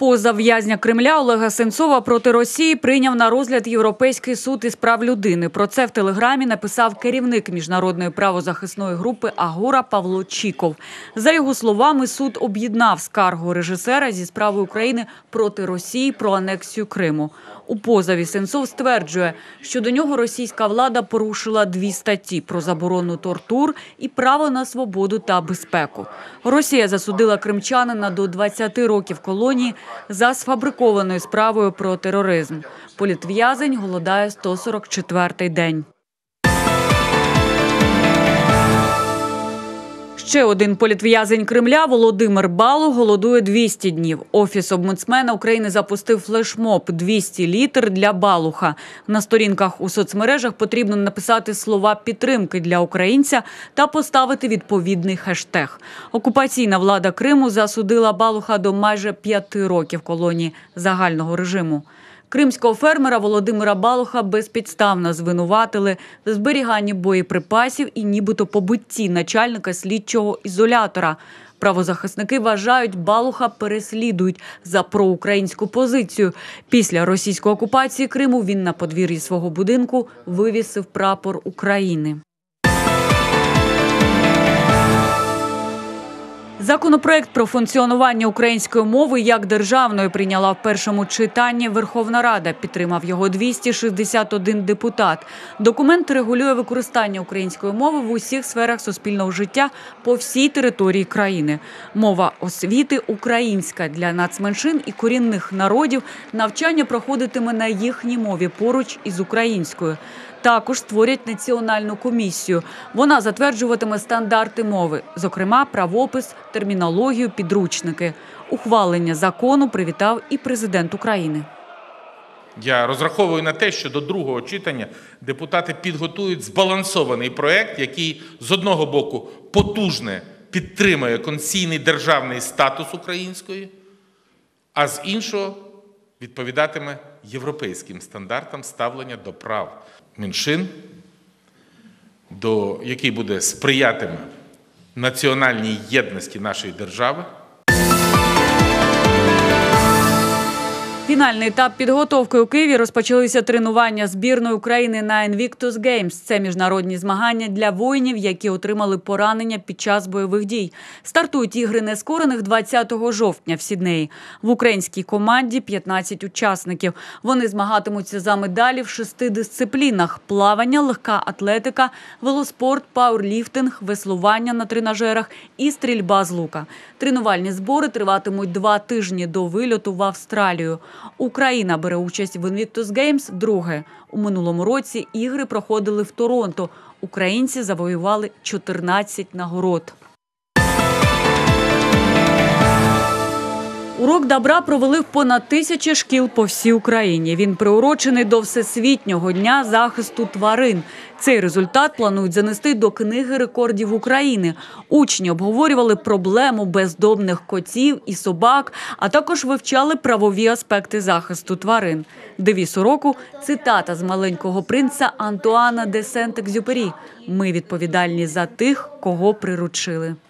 Позов в'язня Кремля Олега Сенцова проти Росії прийняв на розгляд Європейський суд із прав людини. Про це в Телеграмі написав керівник міжнародної правозахисної групи «Агора» Павло Чіков. За його словами, суд об'єднав скаргу режисера зі справою України проти Росії про анексію Криму. У позові Сенцов стверджує, що до нього російська влада порушила 2 статті про заборону тортур і право на свободу та безпеку. Росія засудила кримчанина до 20 років колонії за сфабрикованою справою про тероризм. Політв'язень голодає 144-й день. Ще один політв'язень Кремля Володимир Балух голодує 200 днів. Офіс омбудсмена України запустив флешмоб «200 літер для Балуха». На сторінках у соцмережах потрібно написати слова підтримки для українця та поставити відповідний хештег. Окупаційна влада Криму засудила Балуха до майже 5 років колонії загального режиму. Кримського фермера Володимира Балуха безпідставно звинуватили в зберіганні боєприпасів і нібито побитті начальника слідчого ізолятора. Правозахисники вважають, Балуха переслідують за проукраїнську позицію. Після російської окупації Криму він на подвір'ї свого будинку вивісив прапор України. Законопроект про функціонування української мови як державної прийняла в першому читанні Верховна Рада. Підтримав його 261 депутат. Документ регулює використання української мови в усіх сферах суспільного життя по всій території країни. Мова освіти українська для нацменшин і корінних народів. Навчання проходитиме на їхній мові поруч із українською. Також створять національну комісію. Вона затверджуватиме стандарти мови, зокрема правопис, термінологію, підручники. Ухвалення закону привітав і президент України. Я розраховую на те, що до другого читання депутати підготують збалансований проект, який з одного боку потужно підтримує конституційний державний статус української, а з іншого відповідатиме європейським стандартам ставлення до прав меншин, який буде сприятиме національній єдності нашої держави. Фінальний етап підготовки у Києві розпочалися тренування збірної України на Invictus Games. Це міжнародні змагання для воїнів, які отримали поранення під час бойових дій. Стартують ігри нескорених 20 жовтня в Сіднеї. В українській команді 15 учасників. Вони змагатимуться за медалі в 6 дисциплінах – плавання, легка атлетика, велоспорт, пауерліфтинг, веслування на тренажерах і стрільба з лука. Тренувальні збори триватимуть 2 тижні до вильоту в Австралію. Україна бере участь в Invictus Games вдруге. У минулому році ігри проходили в Торонто. Українці завоювали 14 нагород. Урок добра провели в понад 1000 шкіл по всій Україні. Він приурочений до Всесвітнього дня захисту тварин. Цей результат планують занести до Книги рекордів України. Учні обговорювали проблему бездомних котів і собак, а також вивчали правові аспекти захисту тварин. Девіз уроку – цитата з «Маленького принца» Антуана де Сент-Екзюпері: «Ми відповідальні за тих, кого приручили».